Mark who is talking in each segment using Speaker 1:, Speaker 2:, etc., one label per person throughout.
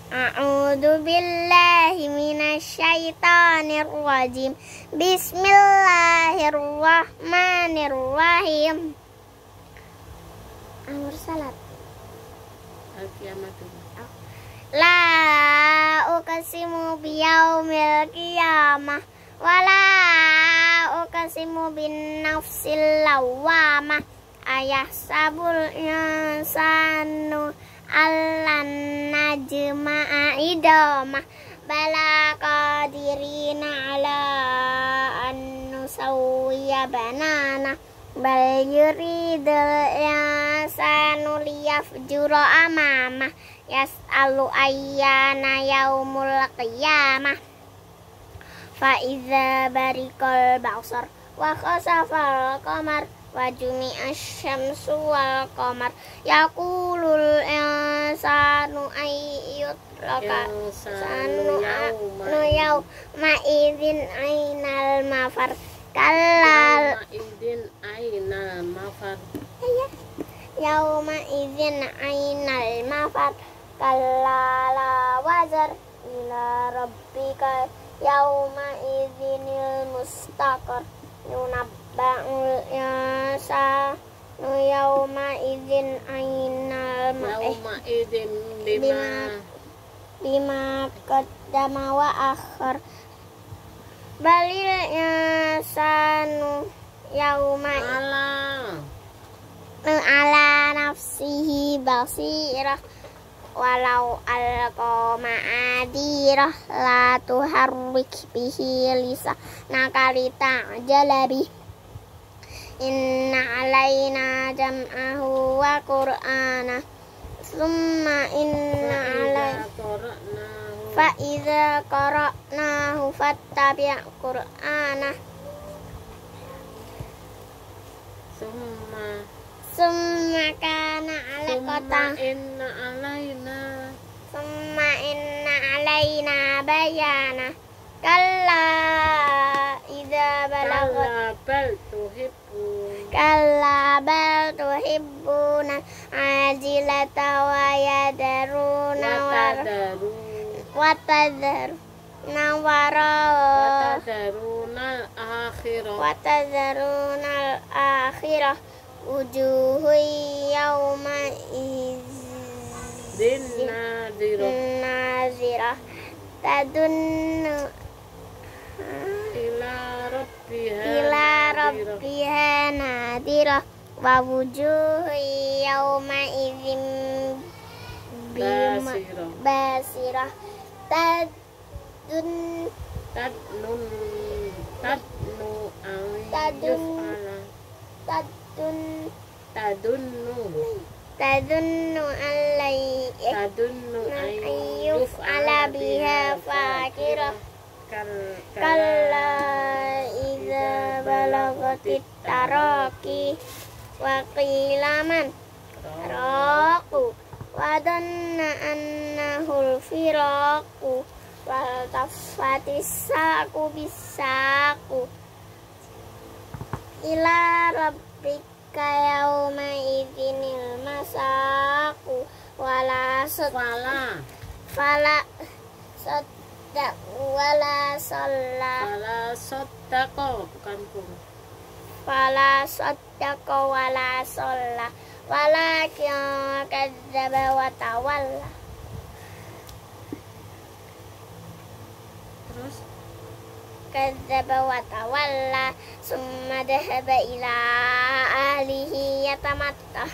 Speaker 1: A'udzu billahi minasyaitonir rajim. Bismillahirrahmanirrahim. Al-Mursalat.
Speaker 2: Al-Qiyamah.
Speaker 1: La uqsimu biyaumil qiyamah wa la uqsimu bin nafsil lawwamah. Ayahsabul insanu allan najma'a idamah bala qadirina ala an nusawwiya banana bal yuridul insanu liyafjura amamah yas'alu ayyana yaumul qiyamah fa idza bariqal basar wa khasafal qamar wa jumi'asy syamsu wal qamar yaqulul insanu ayyutraka sanu yawma idzin ainal mafar kallal
Speaker 2: idzin ainal mafar
Speaker 1: yauma idzin ainal mafar kallala wazar ila rabbika yauma idzinil mustaqar yunabba'ul insanu yauma idzin ainal
Speaker 2: yauma idzin
Speaker 1: bima qaddama wa akhar balil insanu yauma ala nafsihi basirah walau alqa ma'adirah la tuharrik bihi lisanaka lita'jalabi inna alaina jam'ahu wa qur'ana summa inna alaina fa idza qara'nahu fattabi' qur'ana summa kana alaqatan summa inna alaina bayana kalla idza balaghat kalla bal tuhibbuna ajilata wa yadaruna watadharuna al-akhirah wujuhu yawma idzin nazirah tadunnu ila rabbiha nadirah wa wujuhu yawma idzin basirah tadunnu ayyuf ala biha fakirah kalla idza balagatit taraqi wa qila man raqu wa dhanna annahul firaqu wa tafatis saqu bisaqu ila rabbika yauma idzinil masaqu wala saddaqa wala shalla walakin kadzdzaba wa tawalla.
Speaker 2: Terus
Speaker 1: kadzdzaba wa tawalla summa dhahaba ila ahlihi yatamattah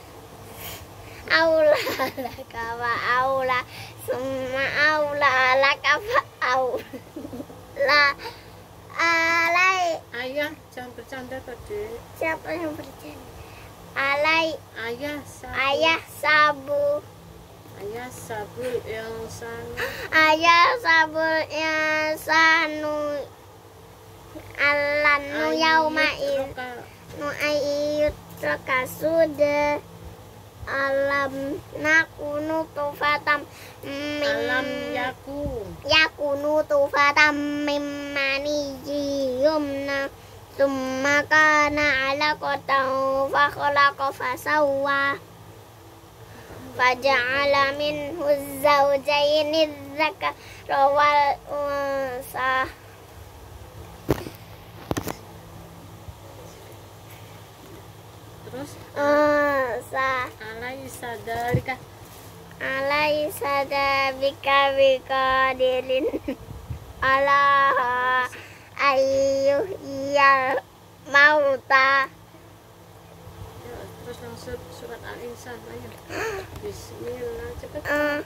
Speaker 1: aula laka wa aula summa aula laka fa aula alai.
Speaker 2: Ayah jangan bercanda tadi.
Speaker 1: Siapa yang bercanda? Alai
Speaker 2: Ayah
Speaker 1: sabul insanu allan nu yauma nu ayyutraka sudah alam nakunu tufatam yakunu tufatam mimmani yumna summa kana alaqatan fa khalaqa fasawwa faja'ala minhu az-zawjaini adh-dhakara wal unsa.
Speaker 2: Terus
Speaker 1: Alaysa dzalika biqadirin ala ayyuhiyal mauta.
Speaker 2: Ya, terus langsung surat Al-Insan ayo. Bismillah cepet.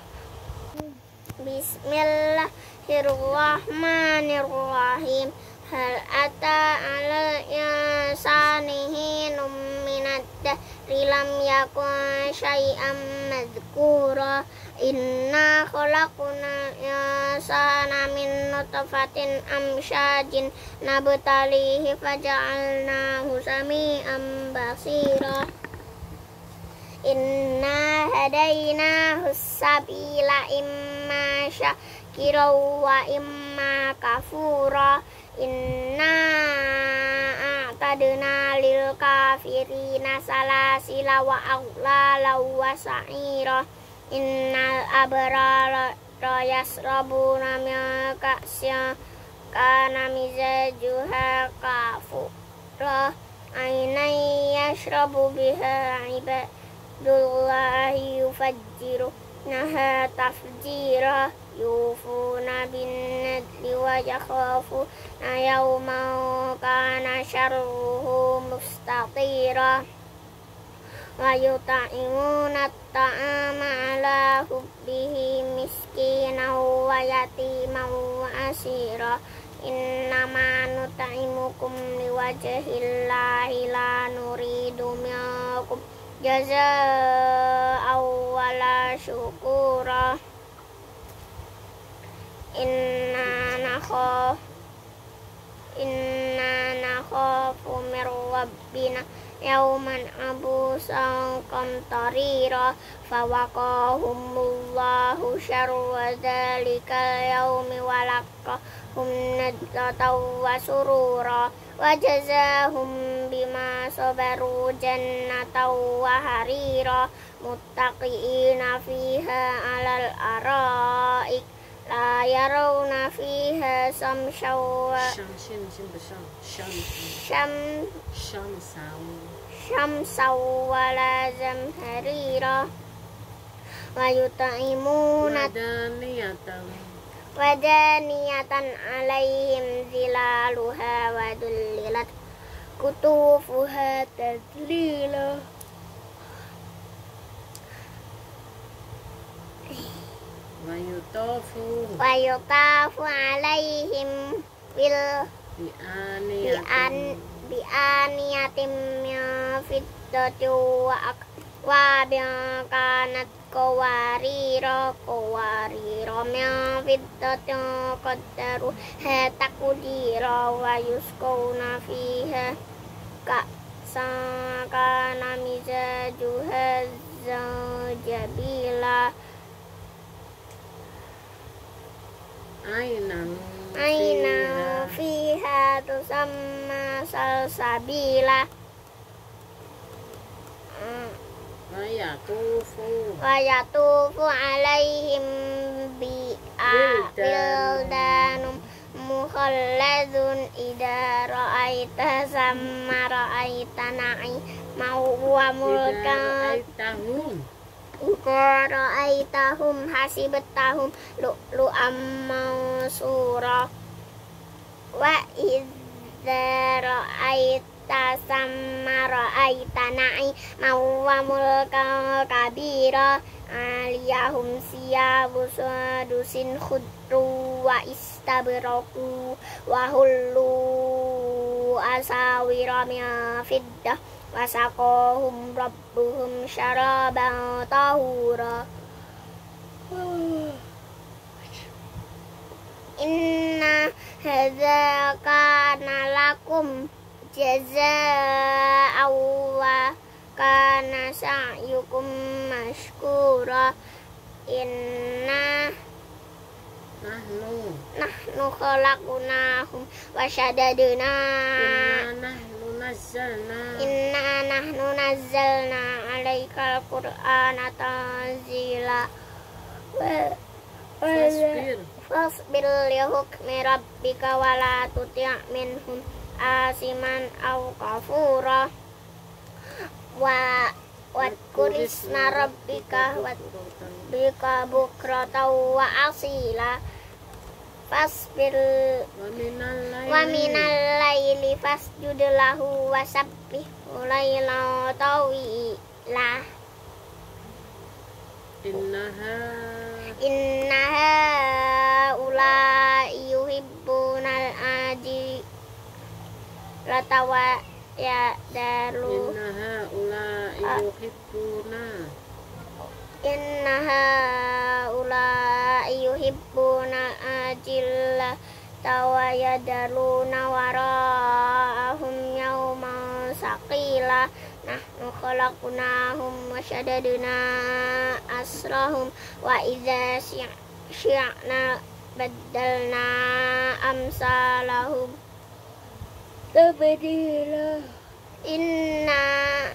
Speaker 1: Bismillahirrahmanirrahim. Hal ata ala insani hinum minad dahri lam yakun syai'an madhkura. Inna khalaqna insana min nutfatin amsyajin nabtalihi faja'alnahu sami'an basira. Inna hadainahu sabila imma syakira wa imma kafura. Inna a'tadna lil kafirina salasila wa aghlala wa sa'ira. Innal abrara yasrabuna min ka'sin kana mizajuha kafura. Ainan yashrabu biha ibadullahi yufajjirunaha tafjira. Yufuna bin nadli wa yakhafuna yawman kana syarruhu mustatira. Wa yut'imuna at-ta'ama ala hubbihi miskinan wa yatiman wa asira. Innama nut'imukum liwajhillahi la nuridu minkum jazaa'an wala syukura. Inna nakhafu min rabbina yawman abusan qamtarira. Fawaqahumullahu syarra dzalikal yawmi wa laqahum nadratan wa surura. Wa jazahum bima sabaru jannatan wa harira. Muttaqiina fiha alal ara'ik la yarawna fiha samshan wala zamharira. Wa yut'imuna wadaniyatan alaihim zilaluha wa dhullilat kutufuha tadlila. Wa yutafu alaihim bi aniyatim min fiddatin wa akwabin kanat qawarira min fiddatin qaddaruha taqdira. Wa yusqawna fiha ka'san kana mizajuha zanjabila. Ainan fiha tusamma salsabila. Wa yatufu alaihim bildanum mukhalladun idza ra'aita samma ra'aita na'iman wa mulkan Ika ra'aitahum hasibtahum lu'lu'am mansura. Wa idza ra'aita samma ra'aita na'iman wa mulkan kabira. Aliyahum siyabu sudusin khudru wa istabraku wa hullu asawira min fiddah. Wasaqahum rabbuhum syaraban tahura. Inna hadza kana lakum jazaa'an wa kana sa'yukum mashkura. Inna nahnu khalaqnahum wa shaddadna nahnu nazzalna 'alaikal qur'ana tanzila. Fasbir li hukmi rabbika wa la tuti' minhum asiman aw kafura wa wadkur isma rabbika bika bukratan wa asila. Fasbir wa minal laili fasjud lahu wa sabbihhu laylan tawila. Innaha ulai yuhibbunal ajilata wa yadalu. Innaha ulai yuhibbunal ajilata wa yadaluna wara'ahum yawman saqila. Nahnu khalaqnahum wa shaddadna asrahum wa idza syi'na baddalna amsalahum tabdila. Inna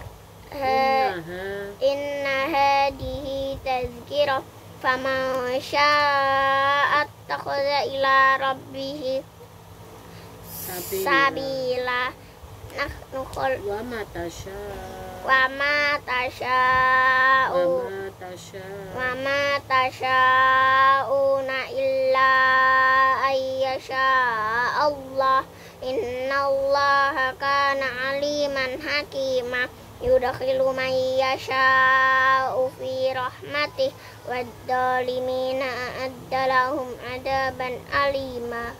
Speaker 1: hadihi tazkirah faman syaa'a attakhadha ila rabbih sabila. Nahnu
Speaker 2: wa ma
Speaker 1: tasha'una illa ayyasha Allah. Innallaha kana aliman hakima. Yudkhilu man yasha'u fi rahmatih wad-dhalimina a'adda lahum adaban alima.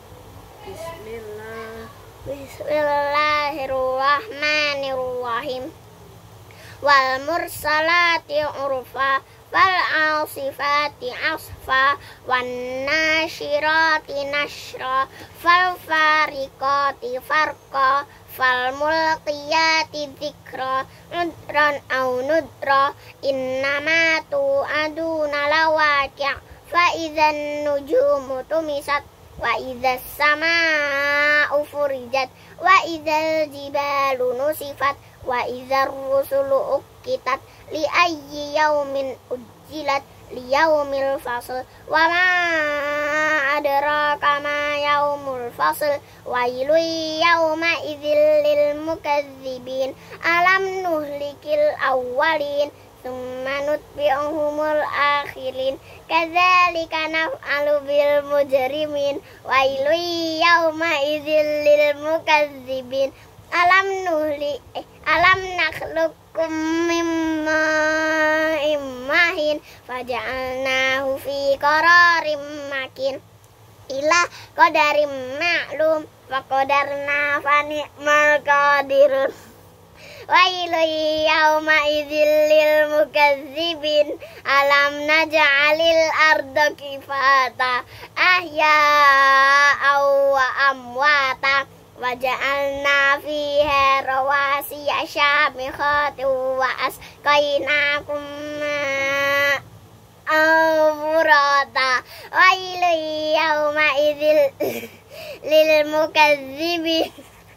Speaker 1: Bismillahirrahmanirrahim. Wal mursalati urfa fal asifati asfa wan nashirati nashra fal fariqati farqa fal mulqiyati dzikra nudran aw nudra innama tu'aduna lawaqi' fa idzan nujumu tumisat wa idzas samaa'u furijat wa idzal jibalu nusifat wa idzar rusulu uqitat li ayyi yaumin ujjilat li yaumil fasl wa ma adraka ma yaumul fasl wailun yauma idzil lil mukazzibin alam nuhlikil awwalin thumma nutbi'uhumul akhirin kadzalika naf'alu bil mujrimin wailun yauma idzil lil mukazzibin alam nakhluqukum mimma immahin faja'alnahu fi qararim makin ila qadarim ma'lum wa qadarna fa ni'mal qadirun wailun yauma idzil lil mukazzibin alam naj'alil arda kifata ahya'a wa amwata waja'alna fiha rawasiya syamikhatin wa asqainakum ma'an wailun yauma idzil lil mukazzibin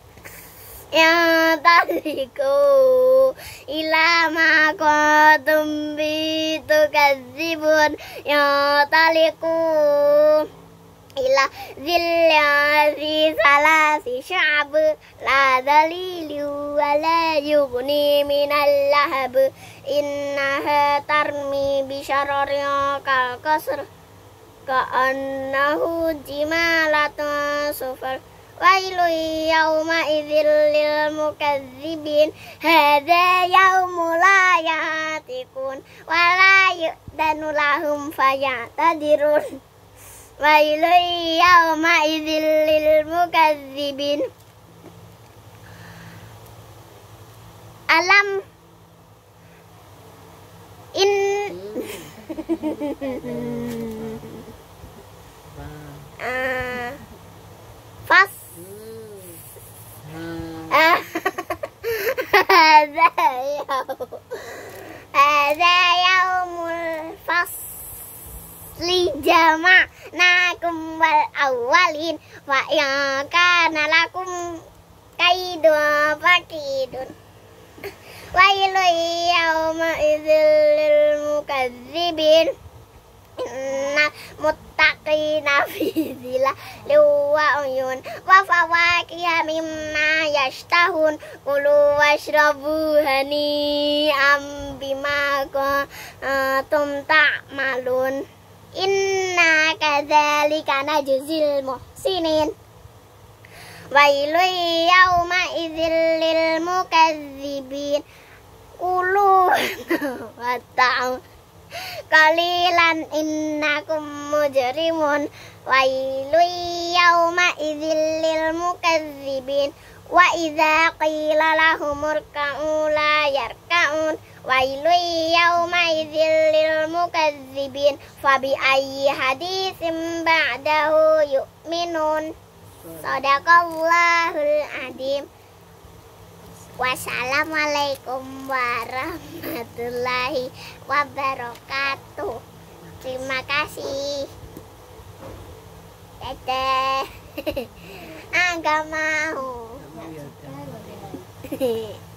Speaker 1: yantaliku ila ma kuntum bi tukadzibun yantaliku ila zillazi salasi sya'ab la dalilu wa la yughni minal lahab innaha tarmi bi syararin kal qasr ka'annahu jimalatun sufar wailun yauma idzil lil mukazzibin hadza yaumul la yatikun wa la yu'danu lahum fayatadirun wailun yauma idzil lil mukazzibin alam in fas hadza yaumul fasli jama'nakum wal awwalin wa in kana kaidun fakidun. Wailun yawma idzil lil mukadzibin. Inna muttaqina fi zilalin wa uyun wa fawakiha mimma yashtahun kulu washrabu hani'an bima kuntum ta'malun inna kadzalika najzil muhsinin. Wailun yawma idzil lil mukadzibin kulu wa ta'am qalilan innakum mujrimun. Wailun yawma idzil lil mukadzibin wa idza qila lahum irka'u la yarka'un. Wailun yawma idzil lil mukadzibin fabi ayyi haditsin ba'dahu yu'minun. Shadaqallahul adzim. Wassalamualaikum warahmatullahi wabarakatuh. Terima kasih. Dadah. Enggak mau.